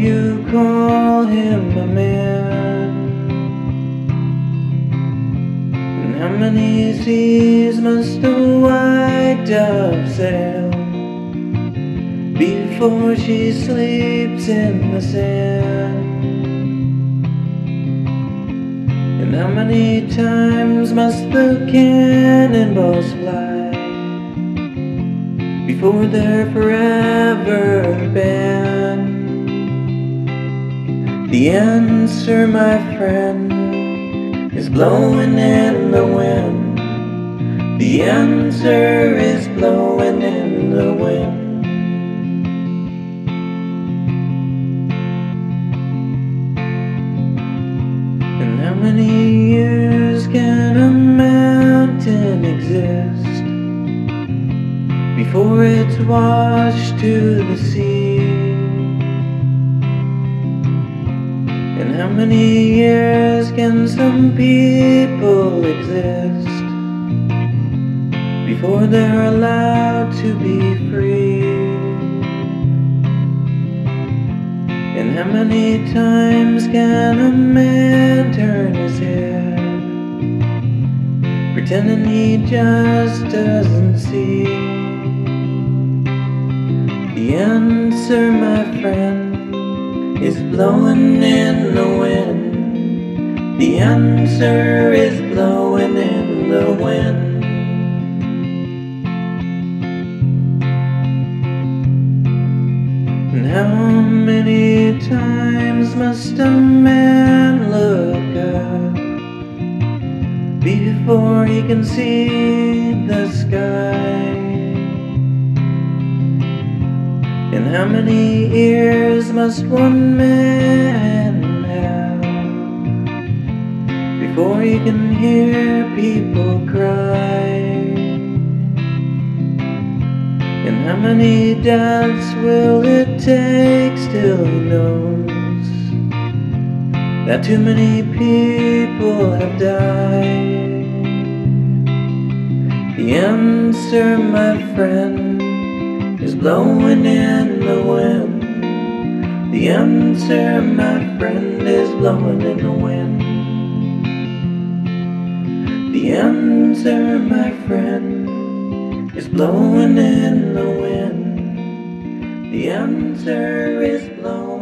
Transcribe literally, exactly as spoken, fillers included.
you call him a man? And how many seas must a white dove sail before she sleeps in the sand? And how many times must the cannonballs fly before they're forever banned? The answer, my friend, is blowing in the wind. The answer is blowing in the wind. And how many years can a mountain exist before it's washed to the sea? And how many years can some people exist before they're allowed to be free? And how many times can a man turn his head, pretending he just doesn't see? The answer, my friend, is blowing in the wind. The answer is blowing in the wind. And how many times must a man look up before he can see the sky? And how many ears must one man have before he can hear people cry? And how many deaths will it take till he knows that too many people have died? The answer, my friend, is blowing in the wind. The answer, my friend, is blowing in the wind. The answer, my friend, is blowing in the wind. The answer is blowing